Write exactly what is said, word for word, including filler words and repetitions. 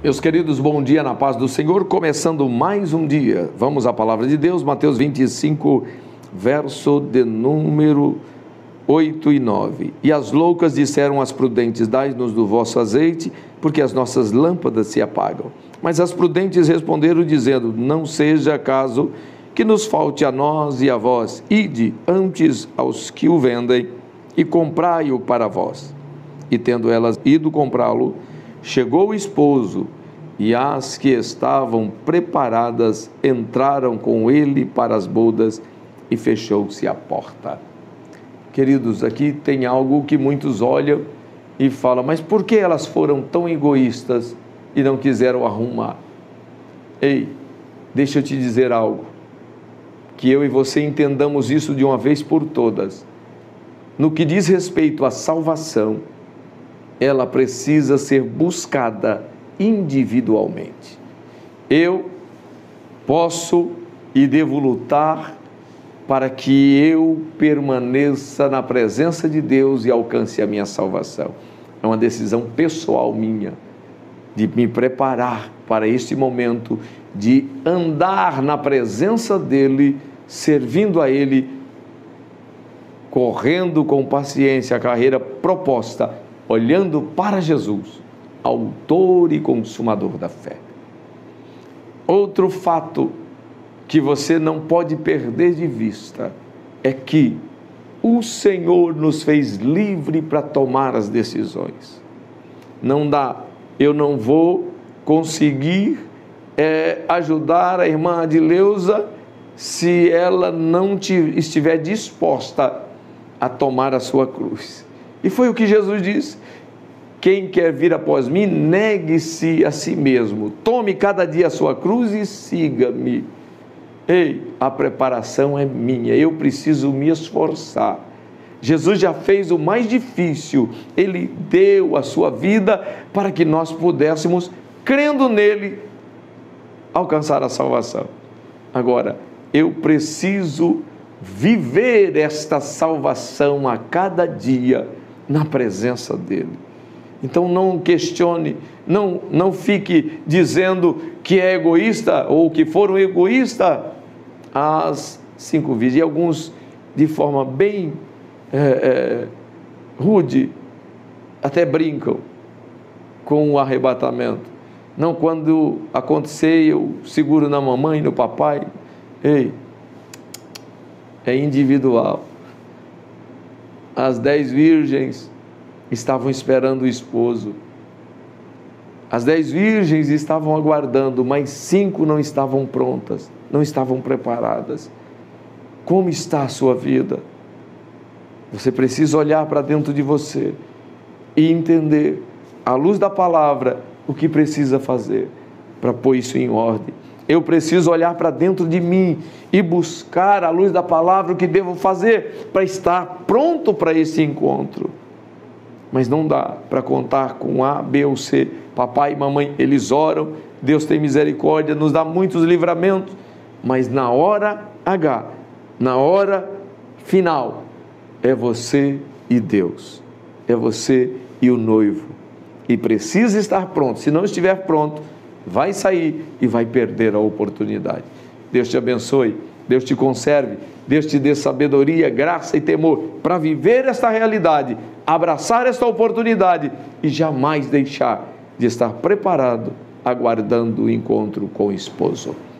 Meus queridos, bom dia na paz do Senhor, começando mais um dia. Vamos à palavra de Deus, Mateus vinte e cinco, verso de número oito e nove. E as loucas disseram às prudentes: dai-nos do vosso azeite, porque as nossas lâmpadas se apagam. Mas as prudentes responderam dizendo: não seja caso que nos falte a nós e a vós, ide antes aos que o vendem e comprai-o para vós. E tendo elas ido comprá-lo, chegou o esposo, e as que estavam preparadas entraram com ele para as bodas, e fechou-se a porta. Queridos, aqui tem algo que muitos olham e falam: mas por que elas foram tão egoístas e não quiseram arrumar? Ei, deixa eu te dizer algo, que eu e você entendamos isso de uma vez por todas. No que diz respeito à salvação, ela precisa ser buscada individualmente. Eu posso e devo lutar para que eu permaneça na presença de Deus e alcance a minha salvação. É uma decisão pessoal minha, de me preparar para este momento, de andar na presença dEle, servindo a Ele, correndo com paciência a carreira proposta, olhando para Jesus, autor e consumador da fé. Outro fato que você não pode perder de vista é que o Senhor nos fez livre para tomar as decisões. Não dá, eu não vou conseguir é, ajudar a irmã Adileuza se ela não te, estiver disposta a tomar a sua cruz. E foi o que Jesus disse: quem quer vir após mim, negue-se a si mesmo, tome cada dia a sua cruz e siga-me. Ei, a preparação é minha, eu preciso me esforçar. Jesus já fez o mais difícil, Ele deu a sua vida para que nós pudéssemos, crendo nele, alcançar a salvação. Agora, eu preciso viver esta salvação a cada dia na presença dEle. Então não questione, não, não fique dizendo que é egoísta ou que foram egoístas as cinco virgens. E alguns, de forma bem é, é, rude, até brincam com o arrebatamento. Não, quando acontecer, eu seguro na mamãe e no papai. Ei, é individual. As dez virgens estavam esperando o esposo. As dez virgens estavam aguardando, mas cinco não estavam prontas, não estavam preparadas. Como está a sua vida? Você precisa olhar para dentro de você e entender, à luz da palavra, o que precisa fazer para pôr isso em ordem. Eu preciso olhar para dentro de mim e buscar, à luz da palavra, o que devo fazer para estar pronto para esse encontro. Mas não dá para contar com A, B ou C. Papai e mamãe, eles oram, Deus tem misericórdia, nos dá muitos livramentos, mas na hora H, na hora final, é você e Deus, é você e o noivo, e precisa estar pronto. Se não estiver pronto, vai sair e vai perder a oportunidade. Deus te abençoe, Deus te conserve, Deus te dê sabedoria, graça e temor para viver esta realidade, abraçar esta oportunidade e jamais deixar de estar preparado, aguardando o encontro com o esposo.